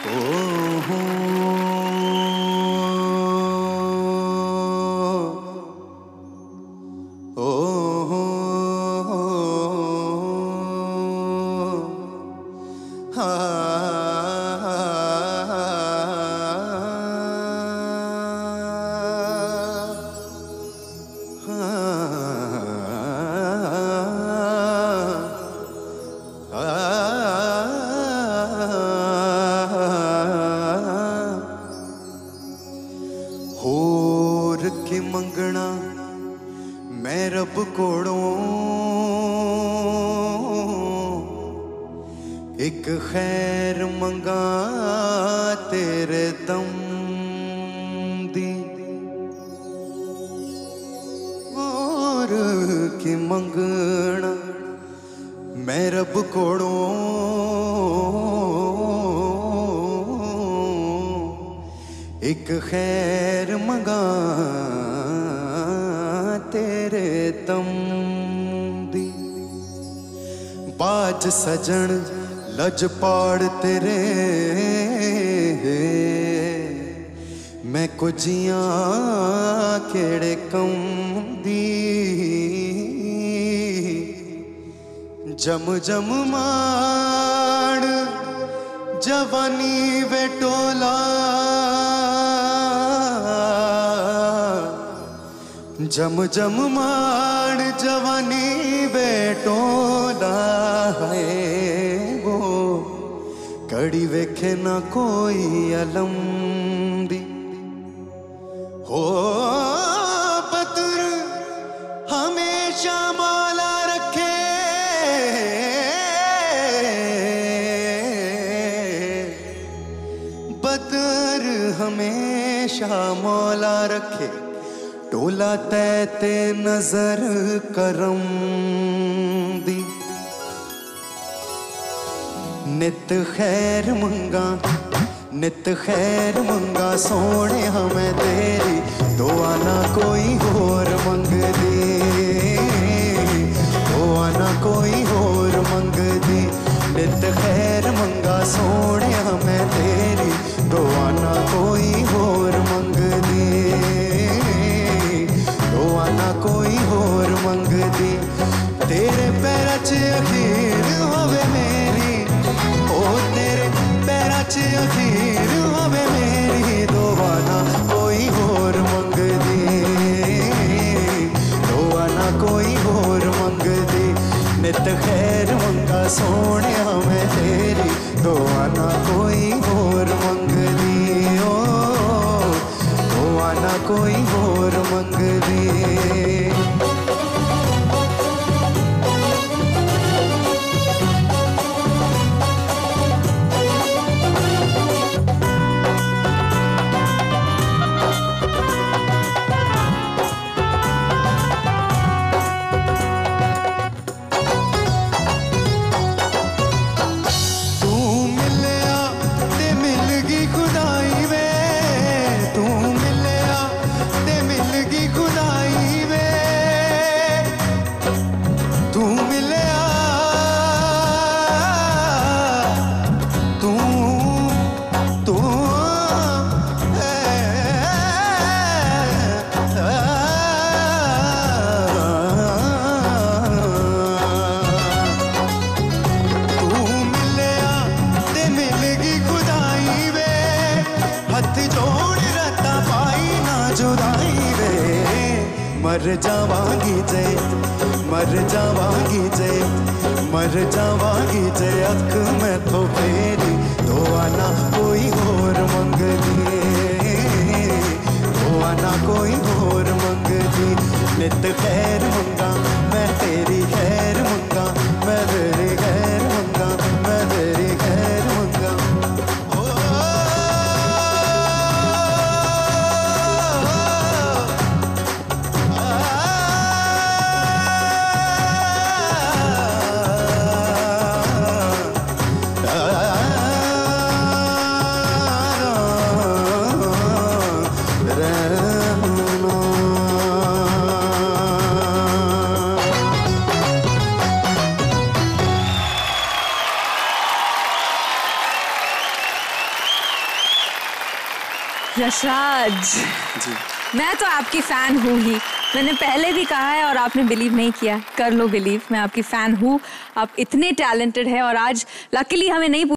होर के मंगना मैं रब कोड़ों एक खैर मंगा तेरे दम दी। होर के मंगना मैं रब कोड़ों एक खैर मंगा तेरे दम दी। बाज सजन लज पाड़ तेरे मैं कुजियां केड़े कम दी। जम जम माड़ जवानी वेटोला जम जम माड़ जवानी बेटोला है वो कड़ी वेखे ना कोई अलम दी। हो बदर हमेशा मौला रखे बदर हमेशा मौला रखे। टोला तैते नजर करम दी। नित खैर मंगा सोने हमें तेरी दुआ ना कोई होर मंग दी। दुआ ना कोई होर मंग दी। नित खैर मंगा सोने हमें तेरी दुआ ना कोई होर मंग दी। ना कोई होर मंग दी। तेरे पैरा च अखीर होवे मेरी ओ तेरे पैरा च अखीर होवे मेरी। दुआ ना कोई होर मंग दी। दुआ ना कोई होर मंग दी। नित खैर मंगा सोने हमें तेरी दुआ ना कोई होर मंग दी। ओ दुआ ना कोई होर मंग दी। मर जावांगी जय मर जावांगी जय मर जावांगी जय अख में तो फेरी। दुआ ना कोई होर मंग दी। दुआ ना कोई होर मंग दी। नित खैर मंगा मैं तेरी खैर मंगा मैं तेरी खैर मंगा मैं तेरी खैर मंगा। यशराज जी, मैं तो आपकी फैन हूँ ही। मैंने पहले भी कहा है और आपने बिलीव नहीं किया। कर लो बिलीव, मैं आपकी फैन हूँ। आप इतने टैलेंटेड है और आज लकीली हमें नहीं